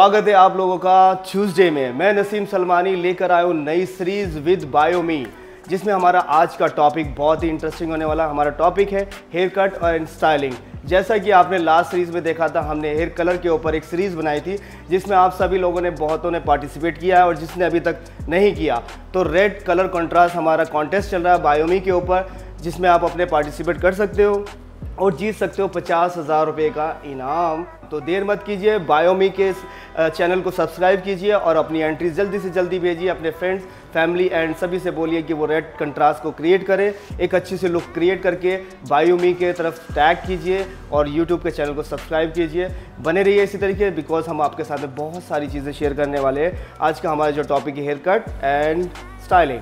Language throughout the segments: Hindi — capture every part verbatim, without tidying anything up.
स्वागत है आप लोगों का ट्यूसडे में। मैं नसीम सलमानी लेकर आया हूँ नई सीरीज विद बायोमी, जिसमें हमारा आज का टॉपिक बहुत ही इंटरेस्टिंग होने वाला। हमारा टॉपिक है हेयर कट और स्टाइलिंग। जैसा कि आपने लास्ट सीरीज में देखा था, हमने हेयर कलर के ऊपर एक सीरीज़ बनाई थी जिसमें आप सभी लोगों ने बहुतों ने पार्टिसिपेट किया है, और जिसने अभी तक नहीं किया तो रेड कलर कंट्रास्ट हमारा कॉन्टेस्ट चल रहा है बायोमी के ऊपर, जिसमें आप अपने पार्टिसिपेट कर सकते हो और जीत सकते हो पचास हज़ार रुपये का इनाम। तो देर मत कीजिए, बायोमी के चैनल को सब्सक्राइब कीजिए और अपनी एंट्री जल्दी से जल्दी भेजिए अपने फ्रेंड्स, फैमिली एंड सभी से बोलिए कि वो रेड कंट्रास्ट को क्रिएट करें, एक अच्छी सी लुक क्रिएट करके बायोमी के तरफ टैग कीजिए और यूट्यूब के चैनल को सब्सक्राइब कीजिए। बने रहिए इसी तरीके, बिकॉज हम आपके साथ में बहुत सारी चीज़ें शेयर करने वाले हैं। आज का हमारा जो टॉपिक है hair cut and styling.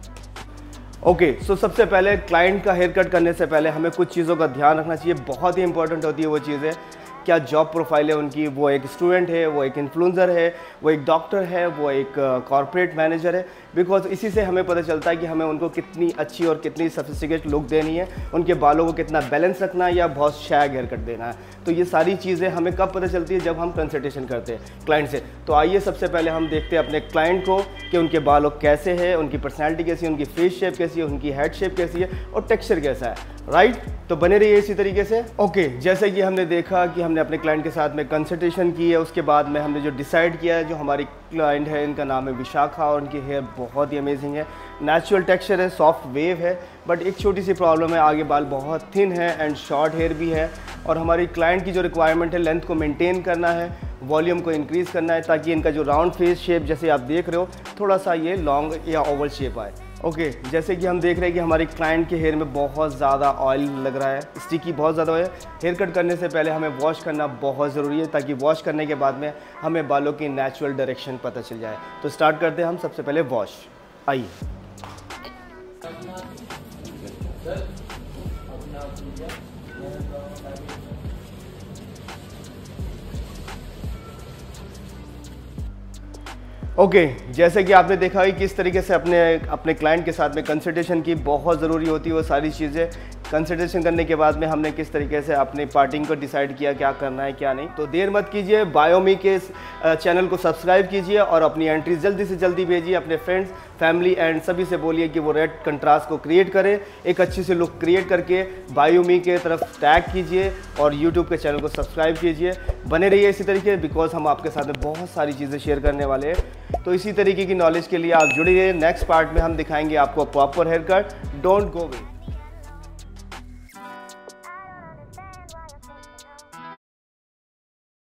Okay okay, so so सबसे पहले क्लाइंट का हेयर कट करने से पहले हमें कुछ चीज़ों का ध्यान रखना चाहिए। बहुत ही इंपॉर्टेंट होती है वो चीज़ें, क्या जॉब प्रोफाइल है उनकी, वो एक स्टूडेंट है, वो एक इन्फ्लुएंसर है, वो एक डॉक्टर है, वो एक कॉर्पोरेट मैनेजर है। बिकॉज इसी से हमें पता चलता है कि हमें उनको कितनी अच्छी और कितनी सफिस्टिकेट लुक देनी है, उनके बालों को कितना बैलेंस रखना है या बहुत शैग हेयर कट देना है। तो ये सारी चीज़ें हमें कब पता चलती है, जब हम कंसल्टेशन करते हैं क्लाइंट से। तो आइए सबसे पहले हम देखते हैं अपने क्लाइंट को कि उनके बालों कैसे हैं, उनकी पर्सनैलिटी कैसी है, उनकी फेस शेप कैसी है, उनकी हेड शेप कैसी है और टेक्सचर कैसा है। Right right? तो बने रहिए इसी तरीके से। ओके okay, जैसे कि हमने देखा कि हमने अपने क्लाइंट के साथ में कंसल्टेशन की है, उसके बाद में हमने जो डिसाइड किया है, जो हमारी क्लाइंट है इनका नाम है विशाखा और उनकी हेयर बहुत ही अमेजिंग है, नेचुरल टेक्सचर है, सॉफ्ट वेव है। बट एक छोटी सी प्रॉब्लम है, आगे बाल बहुत थिन है एंड शॉर्ट हेयर भी है। और हमारी क्लाइंट की जो रिक्वायरमेंट है, लेंथ को मेंटेन करना है, वॉल्यूम को इंक्रीज़ करना है, ताकि इनका जो राउंड फेस शेप जैसे आप देख रहे हो थोड़ा सा ये लॉन्ग या ओवल शेप आए। ओके okay, जैसे कि हम देख रहे हैं कि हमारी क्लाइंट के हेयर में बहुत ज़्यादा ऑयल लग रहा है, स्टिकी बहुत ज़्यादा है। हेयर कट करने से पहले हमें वॉश करना बहुत ज़रूरी है, ताकि वॉश करने के बाद में हमें बालों की नेचुरल डायरेक्शन पता चल जाए। तो स्टार्ट करते हैं हम सबसे पहले वॉश। आइए ओके okay, जैसे कि आपने देखा कि किस तरीके से अपने अपने क्लाइंट के साथ में कंसल्टेशन की बहुत ज़रूरी होती है वो सारी चीज़ें। कंसल्टेशन करने के बाद में हमने किस तरीके से अपनी पार्टिंग को डिसाइड किया क्या करना है क्या नहीं। तो देर मत कीजिए, बायोमी के चैनल को सब्सक्राइब कीजिए और अपनी एंट्री जल्दी से जल्दी भेजिए अपने फ्रेंड्स, फैमिली एंड सभी से बोलिए कि वो रेड कंट्रास्ट को क्रिएट करें, एक अच्छी सी लुक क्रिएट करके बायोमी के तरफ टैग कीजिए और यूट्यूब के चैनल को सब्सक्राइब कीजिए। बने रहिए इसी तरीके, बिकॉज हम आपके साथ में बहुत सारी चीज़ें शेयर करने वाले हैं। तो इसी तरीके की नॉलेज के लिए आप जुड़िए। नेक्स्ट पार्ट में हम दिखाएंगे आपको proper hair cut. Don't go way.